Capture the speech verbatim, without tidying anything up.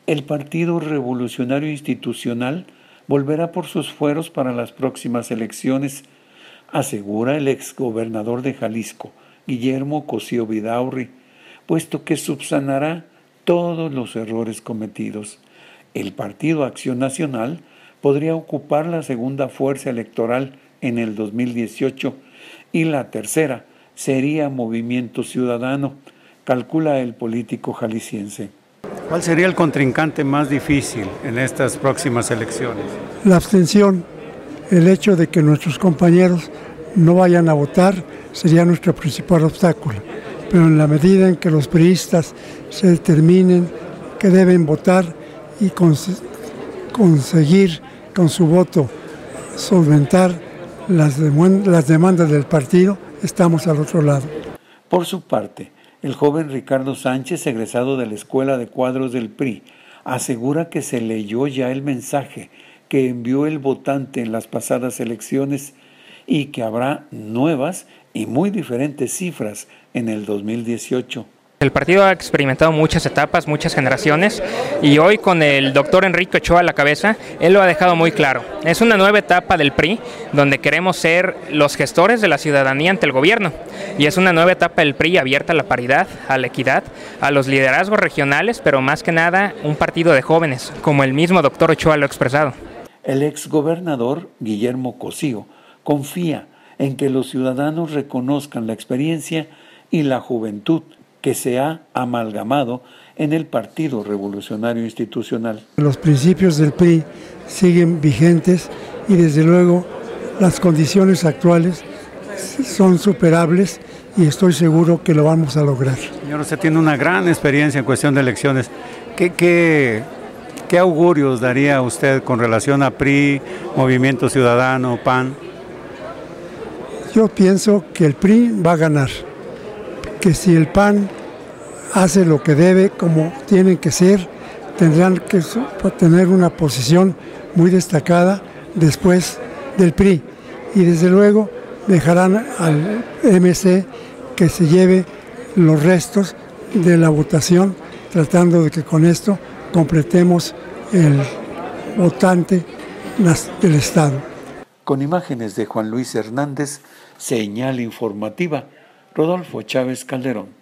el Partido Revolucionario Institucional volverá por sus fueros para las próximas elecciones, asegura el exgobernador de Jalisco, Guillermo Cosío Vidaurri, puesto que subsanará todos los errores cometidos. El Partido Acción Nacional podría ocupar la segunda fuerza electoral en el dos mil dieciocho y la tercera sería Movimiento Ciudadano, calcula el político jalisciense. ¿Cuál sería el contrincante más difícil en estas próximas elecciones? La abstención, el hecho de que nuestros compañeros no vayan a votar sería nuestro principal obstáculo, pero en la medida en que los priistas se determinen que deben votar y cons- conseguir con su voto solventar las, dem- las demandas del partido, estamos al otro lado. Por su parte, el joven Ricardo Sánchez, egresado de la Escuela de Cuadros del P R I, asegura que se leyó ya el mensaje que envió el votante en las pasadas elecciones y que habrá nuevas y muy diferentes cifras en el dos mil dieciocho. El partido ha experimentado muchas etapas, muchas generaciones, y hoy con el doctor Enrique Ochoa a la cabeza, él lo ha dejado muy claro. Es una nueva etapa del P R I, donde queremos ser los gestores de la ciudadanía ante el gobierno, y es una nueva etapa del P R I abierta a la paridad, a la equidad, a los liderazgos regionales, pero más que nada un partido de jóvenes, como el mismo doctor Ochoa lo ha expresado. El exgobernador Guillermo Cosío confía en que los ciudadanos reconozcan la experiencia y la juventud que se ha amalgamado en el Partido Revolucionario Institucional. Los principios del P R I siguen vigentes y desde luego las condiciones actuales son superables y estoy seguro que lo vamos a lograr. Señor, usted tiene una gran experiencia en cuestión de elecciones. ¿Qué, qué, qué augurios daría usted con relación a P R I, Movimiento Ciudadano, P A N? Yo pienso que el P R I va a ganar, que si el P A N hace lo que debe, como tienen que ser, tendrán que tener una posición muy destacada después del P R I. Y desde luego dejarán al M C que se lleve los restos de la votación, tratando de que con esto completemos el votante del Estado. Con imágenes de Juan Luis Hernández, señal informativa, Rodolfo Chávez Calderón.